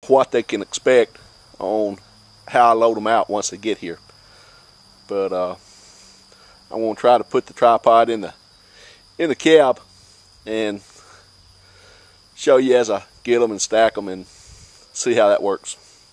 what they can expect on how I load them out once they get here. But I'm going to try to put the tripod in the cab and show you as I get them and stack them and see how that works.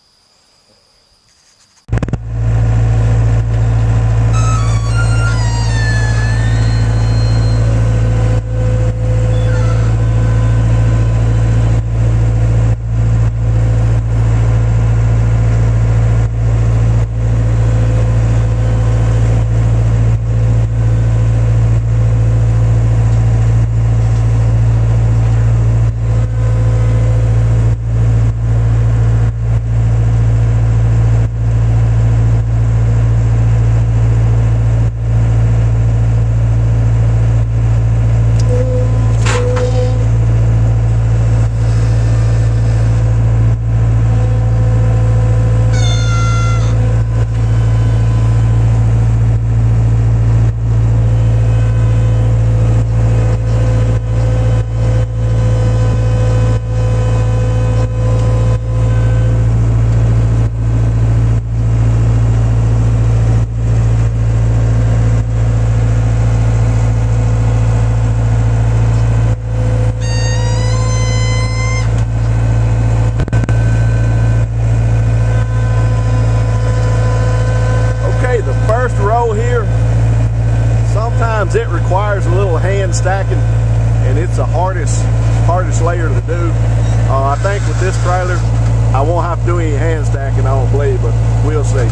Sometimes it requires a little hand stacking, and it's the hardest layer to do. I think with this trailer I won't have to do any hand stacking, I don't believe, but we'll see.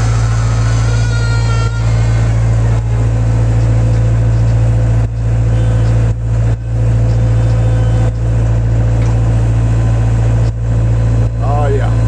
Oh yeah.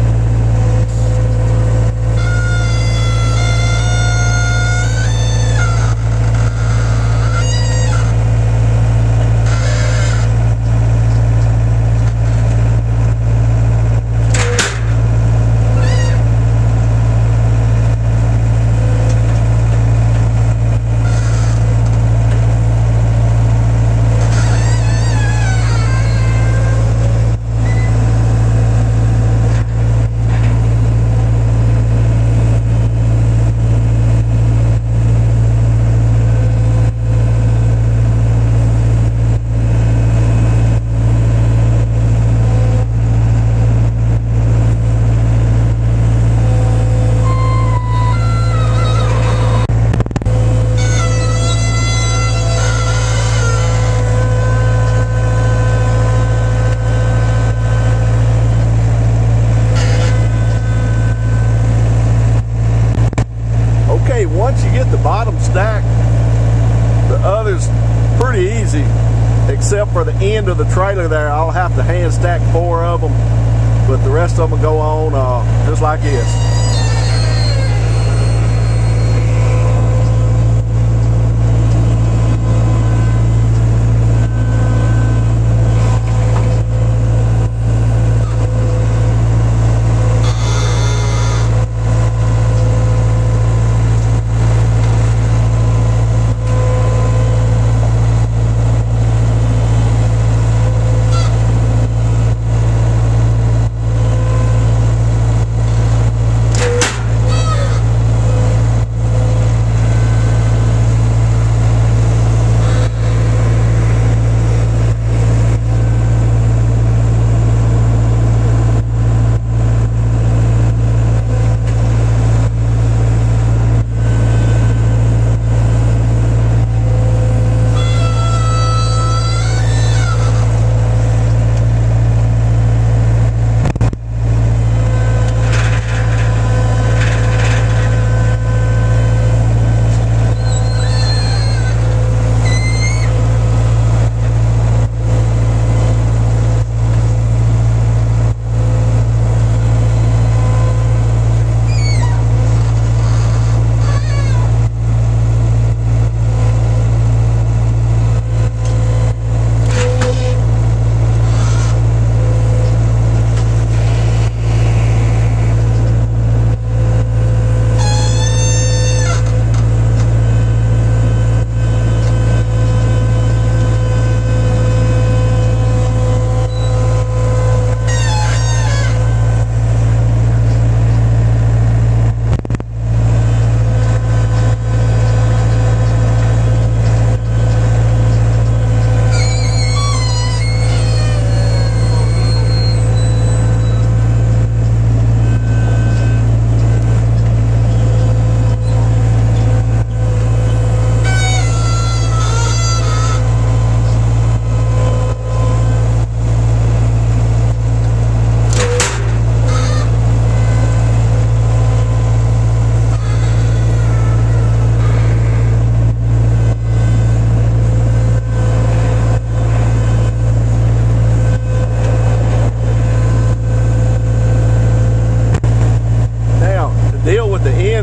Once you get the bottom stacked, the other's pretty easy, except for the end of the trailer there. I'll have to hand stack 4 of them, but the rest of them will go on just like this.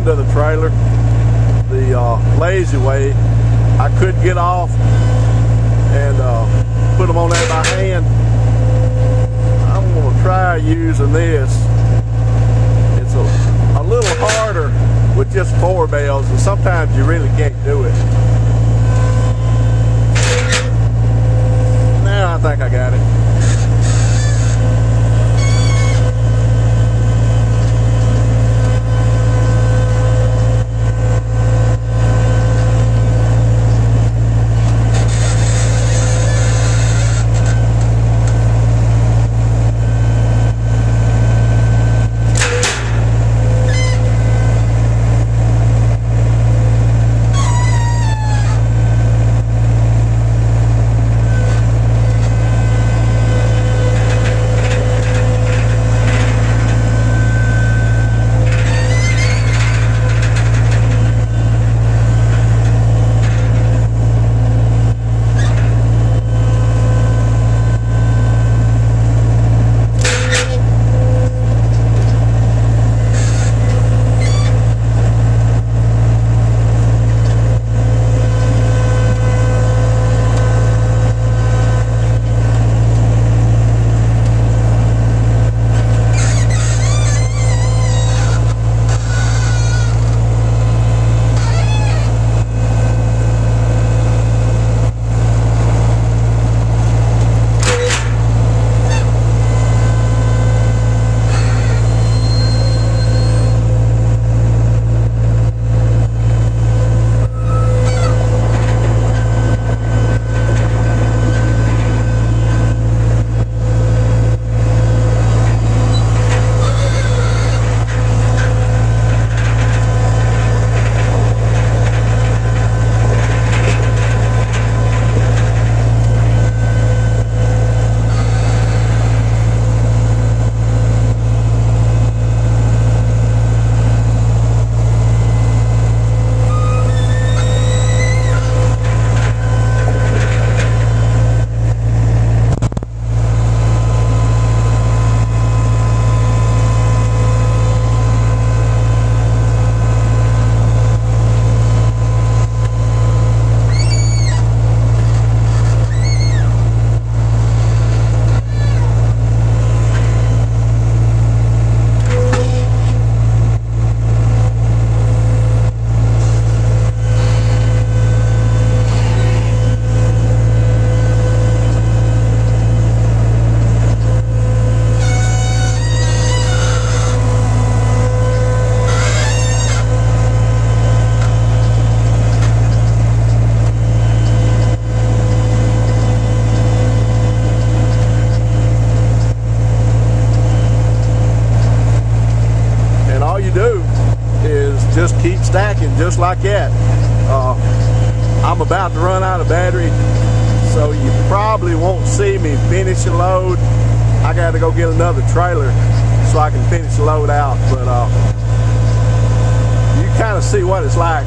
end of the trailer, the lazy way. I could get off and put them on there by hand. I'm going to try using this. It's a little harder with just 4 bells, and sometimes you really can't do it. Now I think I got it. Just keep stacking just like that. I'm about to run out of battery, so you probably won't see me finish a load. I got to go get another trailer so I can finish the load out, but you kind of see what it's like.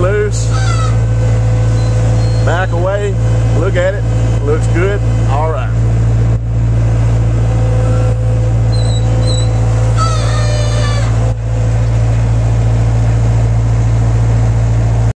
Back away, look at it, looks good, all right.